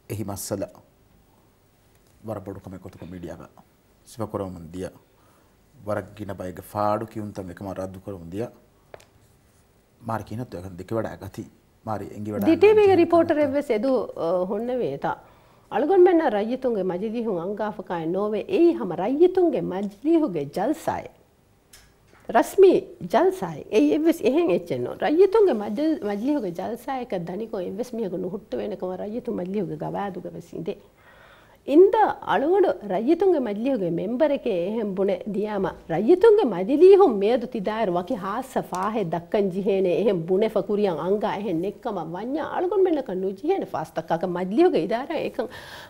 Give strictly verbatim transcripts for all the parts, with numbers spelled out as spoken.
එහි මස්සල වරබඩුකම කොතක මීඩියාව සිවකරවම දිය වරගින බයිග ෆාඩු කියුන්තම එකම රද්දු කරවම දිය මාර කිනත් එක දෙක වඩා ගති මාරි එංගි වඩා දිටිවිගේ රිපෝටර් එවස් එදු හොන්න වේතා අලගොන් මෙන්න රයිතුන්ගේ මජලිහුන් ಅಂಗಾಫಕಾಯ ನೋವೆ ಏಯಿ ಹಮ ರೈಯತುಂಗೆ ಮಜ್ಲಿಹುಗೆ ಜಲ್ಸಾಯ ರಸ್ಮಿ ಜಲ್ಸಾಯ ಏಯಿ ಎವ್ವೆಸ್ ಎಹೆನ್ ಎಚ್ಚೆನ್ನೋ ರೈಯತುಂಗೆ ಮಜಲ್ ಮಜ್ಲಿಹುಗೆ ಜಲ್ಸಾಯಕ ದನಿಕೋ ಎವ್ವೆಸ್ ಮಿಹಗ ನುಹುಟ್ಟು ವೆನಕಮ ರೈಯತು ಮಜ್ಲಿಹುಗೆ ಗವಾದುಗೆ ವೆಸಿಂದೆ ಇಂದ ಅಳುಗಡು ರೈಯತುಂಗೆ ಮಜ್ಲಿಹುಗೆ ಮೆಂಬರಕೆ ಎಹೆಂ ಬುಣೆ ದಿಯಾಮ ರೈಯತುಂಗೆ ಮಜ್ಲಿಹು ಮೇದು ತಿದಾಯರ್ ವಕಿ ಹಾಸ ಫಾಹೆ ದಕ್ಕನ್ ಜಿಹೇನೆ ಎಹೆಂ ಬುಣೆ ಫಕುರಿಯನ್ ಅಂಗ ಎಹೆಂ ನೆಕ್ಕಮ ವನ್ಯ ಅಳುಗೊಂಡ್ ಮೆನ್ನಕ ನುಜಿಹೇನೆ ಫಾಸ್ತಕ್ಕಕ ಮಜ್ಲಿಹುಗೆ ಇದಾರ ಏಕಂ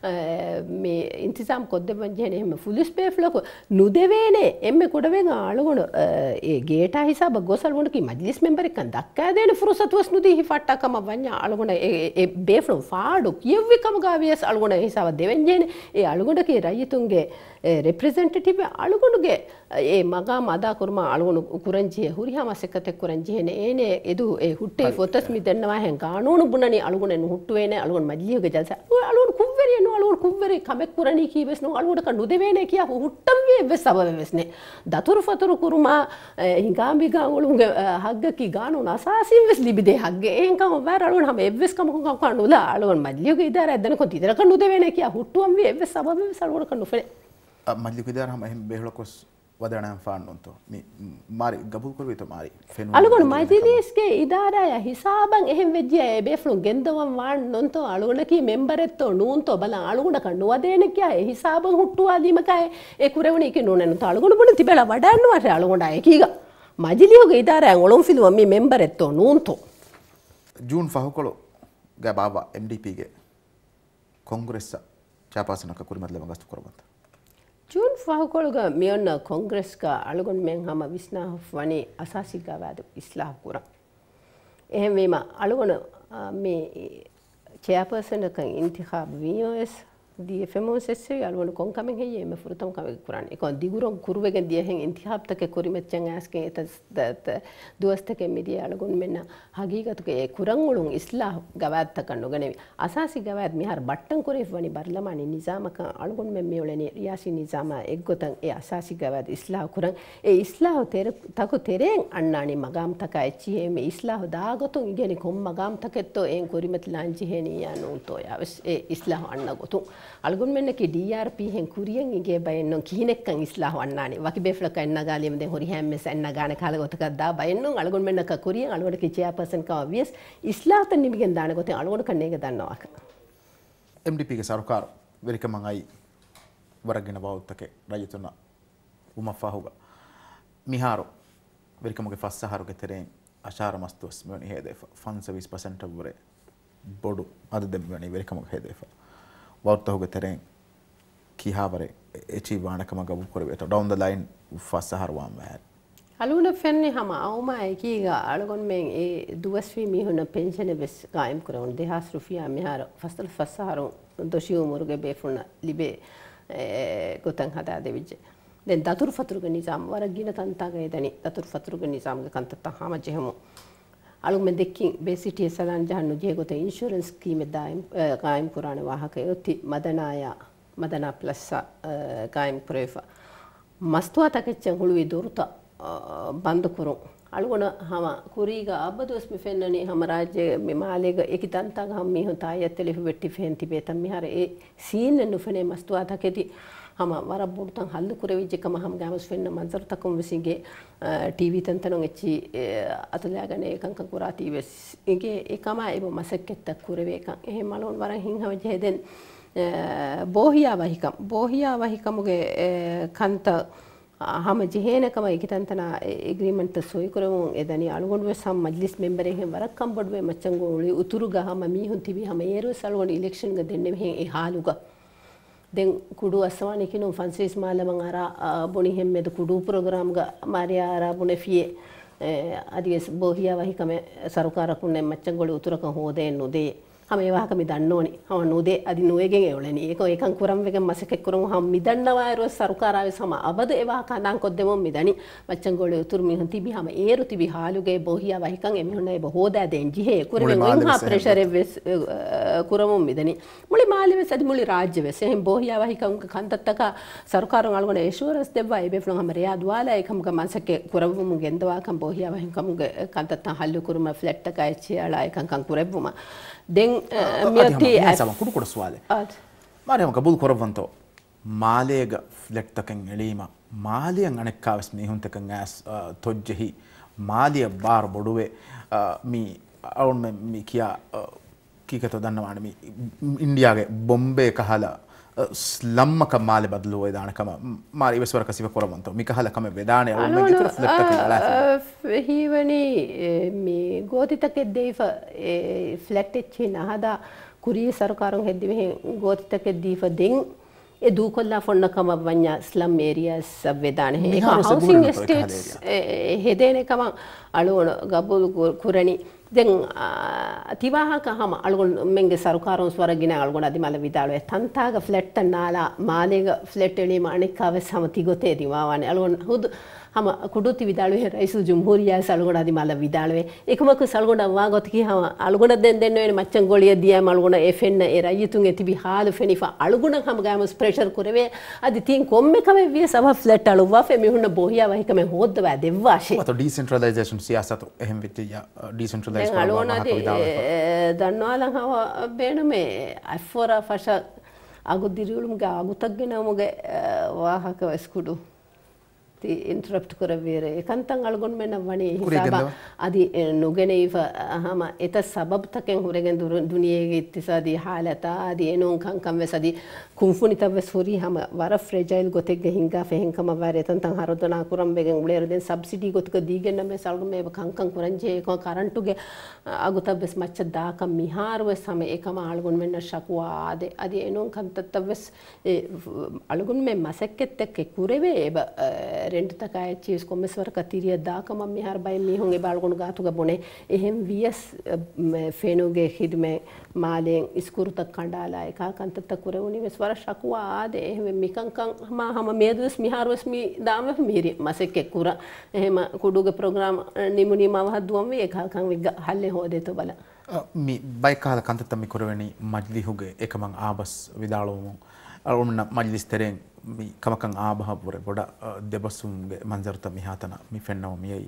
ಮೇ ಇಂತಿಜಾಮ್ ಕೊದ್ದೆ ಬಂಜಿಹೇನೆ ಎಹೆಂ ಫುಲಿಸ್ ಪೇಫ್ಲಕು ನುದೆವೇನೆ ಎಮ್ಮೆ ಕುಡವೆಗ ಅಳುಗೊಂಡು ಎ ಗೇಟಾ ಹಿಸಾಬ ಗೋಸಲ್ ಮುಂಡಕಿ ಮಜ್ಲಿಸ್ ಮೆಂಬರಿಕನ್ ದಕ್ಕಾದೇನೆ ಫುರುಸತ್ ವಸ್ ನುದಿ ಹಿಫಟ್ಟಕಮ ವನ್ಯ ಅಳುಗೊಂಡ ಎ ಬೇಫ್ಲು ಫಾಡು ಕಿಯವ್ವಿಕಮ ಗಾವಿಯಸ್ ಅಳುಗೊಂಡ ಹಿಸಾಬ ದೇವೆಂಜೆ ඒ අලුගොඩගේ රයිතුන්ගේ රිප්‍රසෙන්ටටිව් අලුගොඩුගේ ඒ මගා මදා කුරුම අලුගොඩු කුරංජිය හුරිහාමස් එකතෙක් කුරංජියනේ ඒනේ එදු ඒ හුට්ටේ ෆොතස් මි දෙන්නවා හෙන් කානෝණු බුණනි අලුගොඩෙන් හුට්ටුවේනේ අලුගොඩ මජ්ලියගේ ජල්ස අලුගොඩ කුව්වරිය නෝ අලුගොඩ කුව්වරි කමෙක් කුරණී කීවස් නෝ අලුගොඩ ක නුදෙවේනේ කියා හුට්ටම් වේ වෙස් සබවෙස්නේ දතුරු ෆතුරු කුරුම හිඟාම්බි ගාවුලුගේ හග්ගකි ගානෝ නසාසින් වෙස් ලිබිදේ හග්ගේ එහෙන් කම වර අලුගොඩ හැම එවස් කම කම කනුලා අලුගොඩ මජ්ලියගේ ඉදාර ඇදන කො තිදර ක නුදෙවේනේ කියා හුට්ටුවම් වේ එවස් සබවෙස් අලුගොඩ ක නුෆේ මජ්ලියගේ ඉදාර හැම එහෙන් බෙහෙලකොස් වදණම් ෆාන්නොන්තෝ මේ මාරි ගබුල් කරවිත මාරි ෆෙනු අලුගොඩ මජ්ලිස්ගේ ඉදාරය හිසාබන් එහෙන් වෙජ්ජේ බේෆ්ලු ගෙන්දවම් වාන් නොන්තෝ අලුගොඩ කි මෙම්බරෙත්තෝ නූන්තෝ බලන් අලුගොඩ ක නුවදේන කියා ඒ හිසාබන් හුට්ටුවා දීමකයි ඒ කුරෙවණි කි නෝනන තෝ අලුගොඩ බුණ තිබෙලා වඩන්නවා අලුගොඩ අය කීග මජලියගේ ඉදාරය ඔලොම් ෆිලුව මේ මෙම්බරෙත්තෝ නූන්තෝ ජූන් ෆහකොලෝ ගබාවා එම් ඩී පී ගේ ಕಾಂಗ್ರೆಸ್ ಚಾಪಾಸನಕ ಕುರಿಮದ್ಲೆ ಮಂಗಸ್ತು ಕೊರಬಂತ ಜೂನ್ ಫಹಕೊಳಗ ಮಿಯನ್ನ ಕಾಂಗ್ರೆಸ್ ಕ ಅಳಗೊಂಡ್ ಮೆಂ ಹಮ ವಿಸ್ನಾ ವನಿ ಅಸಾಸಿಗವಾದ ಇಸ್ಲಾಹ ಕುರ එහෙම වීම අලුගොන මේ චෙයාපර්සන් එක ඉන්තිඛාබ් වීස් දී ෆෙමෝසෙස්සේ අලුගොන කොන්කමෙන් හෙයේ මේ ෆුරතම් කම කුරානේ ඒක දිගුරම් කුරුවෙගෙන් දියෙන් ඉන්තිඛාබ් තක කුරිමච්චන් ආස්කේ එත දුවස්තක මිදිය අලුගොන මෙන්න හගීගතුක ඒ කුරන් උළුන් ඉස්ලාහ ගවාත් තක නොගනේ අසාසි ගවාත් මිහාර බට්ටන් කුරේ වනි බර්ලමානි නිසාමක අලුගොන මෙ මෙවලනේ රියාසි නිසාම එක්ගොතන් ඒ අසාසි ගවාත් ඉස්ලාහ කුරන් ඒ ඉස්ලාහ තෙර තක තෙරෙන් අන්නානි මගාම් තක එච්චි මේ ඉස්ලාහ දාගොතුන් ඉගෙන කොම් මගාම් තකෙත්තෝ එන් කුරිමත් ලාංචි හෙනි යනෝතෝ යවස් ඒ ඉස්ලාහ අන්නගොතුන් අලුගොන් මෙන්න කි ඩී ආර් පී හෙන් කුරියන් ඉගේ බයෙන්නො කිහිනෙක්කන් ඉස්ලාහ වන්නානි වකි බෙෆ්ලක එන්නගාලියම දෙන් හොරි හැම්මෙස් එන්නගාන කාලගොතක දා බයෙන්නො අලුගොන් මෙන්න ක කුරියන් අලුගොඩ කි චෙයාපර්සන් කව වියස් ඉස්ලාහ තන් නිමිගෙන් දාන ගොතෙන් අලුගොඩ කන්නේක දන්නවාක එම් ඩී පී ගේ සරකාර වෙරිකමන් අයි වරගෙන බෞත්තක රජතුන උමෆාහුග මිහාරෝ වෙරිකමගේ ෆස්සහරුගේ තෙරෙන් අශාර මස්තුස් මෙවනි හේදෙෆ ෆන් සර්විස් පර්සන්ට් වරේ බොඩු අද දෙම්වනි වෙරිකමගේ හේදෙෆ වෞත්තහුගේ තෙරෙන් කිහාවරේ එචි වානකම ගබු කරවෙත ඩවුන් ද ලයින් ෆස්සහර වාම් වැහ අලුන ෆෙන්නේ හම අවමයි කීගා අලගොන් මෙන් ඒ දුවස් වී මිහුන පෙන්ෂන් බෙස් ගායම් කරන දෙහස් රුපියා මිහාර ෆස්තල් ෆස්සහරු දොෂියු මුරුගේ බේෆුන ලිබේ ගොතන් හදා දෙවිජ දැන් දතුරු ෆතුරුගේ නිසාම වරගින තන්තාගේ දනි දතුරු ෆතුරුගේ නිසාමගේ කන්තත හම ජෙහමු අලුම දෙක්කින් බේසිටිය සලන් ජහන්නු ජේගොත ඉන්ෂුරන්ස් ස්කීම් දායම් ගායම් කරන වාහක යොති මදනාය මදනා ප්ලස් ගායම් කරේෆා මස්තුවා තකච්චන් හුළුවේ දොරුත බන්ද කරු අලුගොන හම කුරීග අබදොස් මෙෆෙන්නනේ හම රාජ්‍ය මෙමාලේග එකිතන්තග හම් මිහො තායත්තලි වෙට්ටි ෆෙන් තිබේතම් මිහර ඒ සීන් නුෆනේ මස්තුවා තකෙති හම වර බුර්තන් හල්ලු කුරවිජකම හම ගාමස් ෆෙන්න මන්සර් තකම් විසිගේ ටීවී තන්තනොන් එච්චි අතලයාගෙන ඒකංක කුරා ටීවස් ඉගේ ඒකම ඒබ මසක්කෙත්ත කුරවේකන් එහෙම මලොන් වරන් හින්හව ජෙහෙදෙන් බෝහියා වහිකම් බෝහියා වහිකමුගේ කන්ත හම ජෙහෙනකම ඒකිතන්තන එග්‍රීමන්ට් සොයි කරමුන් එදනි අලුගොඩුවේ සම් මජ්ලිස් මෙම්බරෙන් හෙන් වරක් කම්බඩුවේ මච්චංගෝලි උතුරු ගහම මීහුන් තිබි හම ඒරු සල්වන ඉලෙක්ෂන් ග දෙන්නේ මෙහෙන් ඒ හාලුග දැන් කුඩු අසවානි කිනු ෆන්සිස් මාලමන් අර බොනි හෙම්මෙද කුඩු ප්‍රෝග්‍රෑම් ග මාරියා අර බොනේ ෆියේ අදිස් බෝහියා වහිකම සරකාරකුන්නේ මච්චංගෝලි උතුරක හොදේ නුදේ හැම ඒවාක මිදන්නෝනි හැම නුදේ අදි නුවේගෙන් එවලනි ඒක ඒකන් කුරම් වෙගෙන් මසක කුරම් හැම මිදන්නවා ඒරෝ සරුකාරාවේ සම අවද ඒවා කඳන් කොද්දෙම මිදනි මච්චන් ගෝලේ උතුරු මිහන් තිබි හැම ඒරු තිබි හාලුගේ බොහියා වහිකන් එමිහුනේ බොහෝදා දෙන් ජිහේ කුරෙන් වෙන් හා ප්‍රෙෂර් එවස් කුරම් මිදනි මුලි මාලි වෙස් අදි මුලි රාජ්‍ය වෙස් එහෙන් බොහියා වහිකන් කන්තත්තක සරුකාරන් අලගොන ඒෂුරස් දෙවයි බෙෆ්ලොන් හැම රියාද් වාලා ඒකම් මසක කුරම් මු ගෙන්දවා කම් බොහියා වහිකම් කන්තත්ත හල්ලු කුරුම ෆ්ලැට් එක ඇච්චියාලා එකන් කන් කුරෙව්වම දෙන් මියති සම කුඩු කුඩු ස්වාලේ මාරියම කබුල් කරවන්තෝ මාලේග ෆ්ලැට් එකෙන් එලීම මාලියන් අනෙක්කාවස් මිහුන් තකන් ඇස් තොජ්ජෙහි මාලිය බාර බොඩුවේ මී අවුන් මී කියා කීකතෝ දන්නවානේ මී ඉන්දියාගේ බොම්බේ කහලා ස්ලම්මක මාලෙ බදලුව දානකම මාරි ඉවස්වර කසිව කරවන්තෝ මී කහලා කම වේදානේ අවුන් මී කිතර ෆ්ලැට් එකෙන් අලා හීවනි මේ ගෝතිතකෙ දෙයිෆ ෆ්ලැට් එච්චි නහදා කුරිය සරකාරන් හෙද්දි මෙහි ගෝතිතකෙ දීෆ දෙන් ඒ දූකොල්ලා ෆොන්නකම වඤ්ඤා ස්ලම් ඒරියාස් වේදාන ඒක හවුසින් එස්ටේට්ස් හෙදේනේ කම අලුවන ගබුල් කුරණි දැන් තිවාහක හම අලුගොන් මෙන්ගේ සරකාරන් ස්වරගින අලුගොන් අදිමල විදාලේ තන්තාග ෆ්ලැට් නාලා මාලේග ෆ්ලැට් එලීම අනිකාවේ සමති ගොතේ දිවාවනේ අලුගොන් හුදු हम कुडुति विदालवे रईस जमहूरिया सलगोड़ आदि माला विदालवे एकमक सलगोड़ वागत की हम अलगुण देन देन मच्चन गोलिया दिया अलगुण एफेन ए रईतुंगे तिबि हाल फेनिफा अलगुण हम गामस प्रेशर कुरेवे आदि तीन कोम्मे कमे वे सब फ्लैट अलुवा फे मिहुन बोहिया वही कमे होदवा देवाशे तो डिसेंट्रलाइजेशन सियासत अहम वित्तीय डिसेंट्रलाइज अलगुण आदि दन्वाला हम बेनुमे अफोरा फशा अगुदिरुलुम गा अगुतग्गेनमुगे वाहक वस्कुडु ती इंटरप्ट करवेरे एकांतंग अलगुण में नवणी हिसाबा आदि नुगेने इफ हम एत सबब तकें हुरेगेन दुनिये की इत्तिसादी हालता आदि एनों कं कम वेसदी कुंफुनित वेसोरी हम वार फ्रेजाइल गोते गहिंगा फेहं कम वारे तंतंग हारोदना कुरम बेगें उलेर देन सब्सिडी गोतक दीगे नमे सालग में कं कं कुरंजे को करंटुगे अगुत बेस मच्च दा कम मिहार वेस हम एकम अलगुण में न शकवा आदि आदि एनों कं तत्वेस अलगुण में मसक्केत तक कुरेवे रेंट तक आए चीज को मिसवर कतीरिया दा कम मिहार बाय मी होंगे बालगुण गातु का बोने एहम वीएस फेनोगे खिद में माले स्कूर तक कंडाला एका कंत तक कुरे उनी मिसवर शकवा आदे एहम मिकं कं हम हम मेदुस मिहार वस मी दाम मेरी मसे के कुरा एहम कुडुगे प्रोग्राम निमुनी माव दुम वे एका कं विग हल्ले हो दे तो बला मी बाय काल कंत तम कुरेवनी मजली होगे एकमंग आबस विदाळोमु अरुण मजलिस तेरें मी कमकं आबह पुरे बोडा देबसुंगे मंजरत मिहातना मी फेन्नव मियई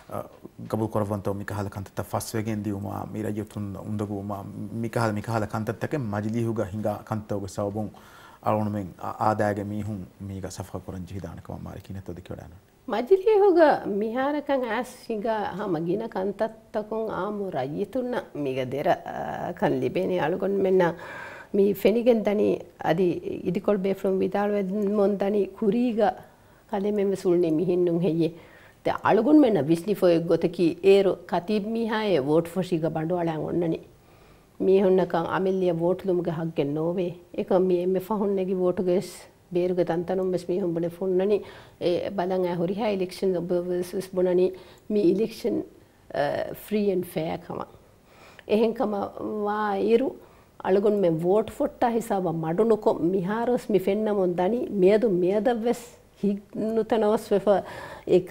गबुल करवंतो मी कहल कंत फस वेगेन दिउमा मी रयतुन उंदगुमा मी कहल मी कहल कंत तके मजली हुगा हिंगा कंतोगे सवबुं अरुण में आदागे मी हुं मीगा सफा करन जिदान कम मारे किनेतो दिकडान मजली हुगा मिहारकं आस हिंगा हा मगिना कंत तकों आमु रयतुन मीगा देरा कन लिबेने अलगොන් මෙන්න मी फेनिगेन दनी अदि इदिकोल बेफ्रम विदालवे मोन दनी कुरीगा कले में सुलने मिहिन्नुं हेये ते अलगुन में न विस्ली फो गोतकी एरो कतीब मिहाये वोट फोशिगा बंडवाळां ओन्ननी मी होन्नका अमिलिया वोट लुमगे हग्गे नोवे एक मी एमे फहुन्नेगी वोट गेस बेरुगे तंतनुम बस मी होंबने फुन्ननी ए बलंगा होरिहा इलेक्शन वर्सेस बुननी मी इलेक्शन फ्री एंड फेयर कमा එහෙන් කම වා ඉරු अलगुन में वोट फोट्टा हिसाब मडुनुको मिहारोस मि फेन्नमोन दनी मेदु मेदवेस हिनुतनवस वेफ एक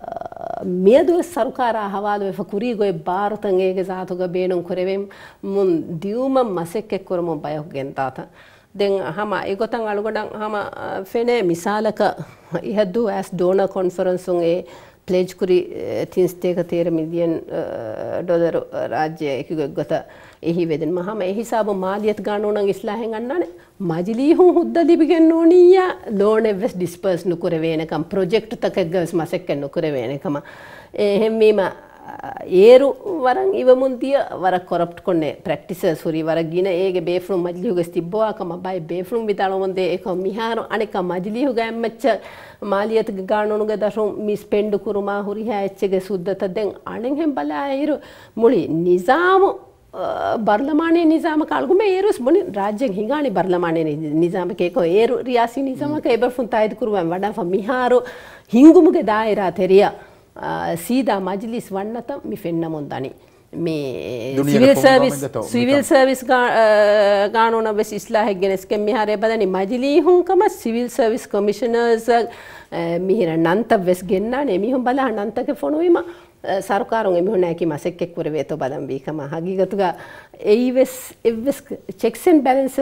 मेदु सरकार हवाल वेफ कुरी गोय भारतंग एगे जातुग बेनुं कुरेवेम मुन दिउम मसेक्के कुरमो बयो गेंताता देन हम एगोतंग अलगुडं हम फेने मिसालक इहदु एस डोनर कॉन्फ्रेंस उंगे प्लेज कुरी तीन तेरह मिलियन डॉलर राज्य एक गत यही वेदन महा में हिसाब मालियत गानों इस्लाहें अन्नाने मजली हूँ हुद्दली बिगेन नोनिया लोने वेस डिस्पर्स नुकुरे वेने कम प्रोजेक्ट तक गस मसेक्के नुकुरे वेने कम एहमीमा ಏರು ವರಂಗ್ ಇವ ಮುಂದಿಯ ವರ ಕರಪ್ಟ್ ಕೊನ್ನೆ ಪ್ರಾಕ್ಟೀಸಸ್ ಹುರಿ ವರ ಗಿನ ಏಗೆ ಬೇಫ್ರೂಮ್ ಮಜ್ಲಿ ಹುಗ ಸ್ತಿಬ್ಬವಾ ಕಮ ಬಾಯ್ ಬೇಫ್ರೂಮ್ ಬಿತಾಳೋ ಒಂದೆ ಏಕ ಮಿಹಾರ ಅನೆಕ ಮಜ್ಲಿ ಹುಗ ಎಮ್ಮಚ್ಚ ಮಾಲಿಯತ್ ಗಾಣೋನುಗ ದಶೋ ಮಿ ಸ್ಪೆಂಡ್ ಕುರುಮಾ ಹುರಿ ಹಾ ಎಚ್ಚೆಗೆ ಸುದ್ದತ ದೆಂ ಅಣೆಂ ಹೆಂ ಬಲ ಇರು ಮುಳಿ ನಿಜಾಮ್ ಬರ್ಲಮಾನೆ ನಿಜಾಮ ಕಾಲ್ಗುಮೆ ಏರುಸ್ ಮುನಿ ರಾಜ್ಯ ಹಿಂಗಾಣಿ ಬರ್ಲಮಾನೆ ನಿಜಾಮ ಕೇಕೋ ಏರು ರಿಯಾಸಿ ನಿಜಾಮ ಕೆ ಎಬರ್ ಫುನ್ ತಾಯ್ದ ಕುರುವ ವಡ ಫ ಮಿಹಾರು ಹಿಂಗುಮುಗೆ ದಾಯಿರಾ ತೆರಿಯ सीधा मजलिस वन्नत मी फेन्नमुंदनी මේ Dunia civil ke service pengalaman gato, civil service ගානෝන බෙස් ඉස්ලාහෙක් ගෙනස් කෙම් මිහාරේ බදනි මජ්ලිහුන්කම සිවිල් සර්විස් කමිෂනර්ස් මිහිර නන්ත වෙස් ගෙන්නානේ මිහුන් බලා නන්තක ෆොනුයිම සරකාරුන් එමිහුන් නැකි මසෙක් එක් වර වේතෝ බදම් බීකම හගීගතුගා එයිවෙස් එවස් චෙක්ස් ඇන්ඩ් බැලන්ස්